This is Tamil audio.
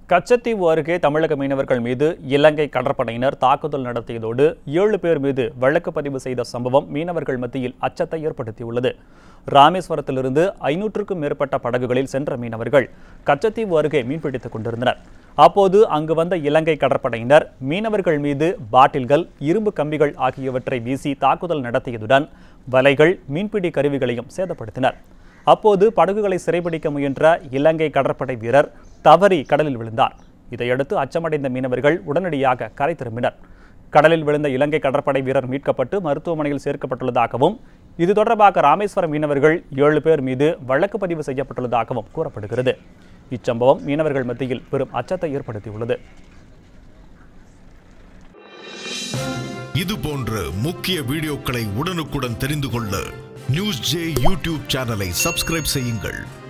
கச்சத்தீவு அருகே தமிழக மீனவர்கள் மீது இலங்கை கடற்படையினர் தாக்குதல் நடத்தியதோடு 7 பேர் மீது வழக்கு பதிவு செய்த சம்பவம் மீனவர்கள் மத்தியில் அச்சத்தை ஏற்படுத்தியுள்ளது. ராமேஸ்வரத்திலிருந்து 500க்கும் மேற்பட்ட படகுகளில் சென்ற மீனவர்கள் கச்சத்தீவு அருகே மீன்பிடித்துக் கொண்டிருந்தனர். அப்போது அங்கு வந்த இலங்கை கடற்படையினர் மீனவர்கள் மீது பாட்டில்கள், இரும்பு கம்பிகள் ஆகியவற்றை வீசி தாக்குதல் நடத்தியதுடன் வலைகள், மீன்பிடி கருவிகளையும் சேதப்படுத்தினர். அப்போது படகுகளை சிறைபிடிக்க முயன்ற இலங்கை கடற்படை வீரர் தவறி கடலில் விழுந்தார். இதையடுத்து அச்சமடைந்த மீனவர்கள் உடனடியாக கரை திரும்பினர். கடலில் விழுந்த இலங்கை கடற்படை வீரர் மீட்கப்பட்டு மருத்துவமனையில் சேர்க்கப்பட்டுள்ளதாகவும், இது தொடர்பாக ராமேஸ்வரம் மீனவர்கள் 7 பேர் மீது வழக்கு பதிவு செய்யப்பட்டுள்ளதாகவும் கூறப்படுகிறது. இச்சம்பவம் மீனவர்கள் மத்தியில் பெரும் அச்சத்தை ஏற்படுத்தியுள்ளது. இது போன்ற முக்கிய வீடியோக்களை உடனுக்குடன் தெரிந்து கொள்ள நியூஸ் ஜே யூடியூப் சேனலை சப்ஸ்கிரைப் செய்யுங்கள்.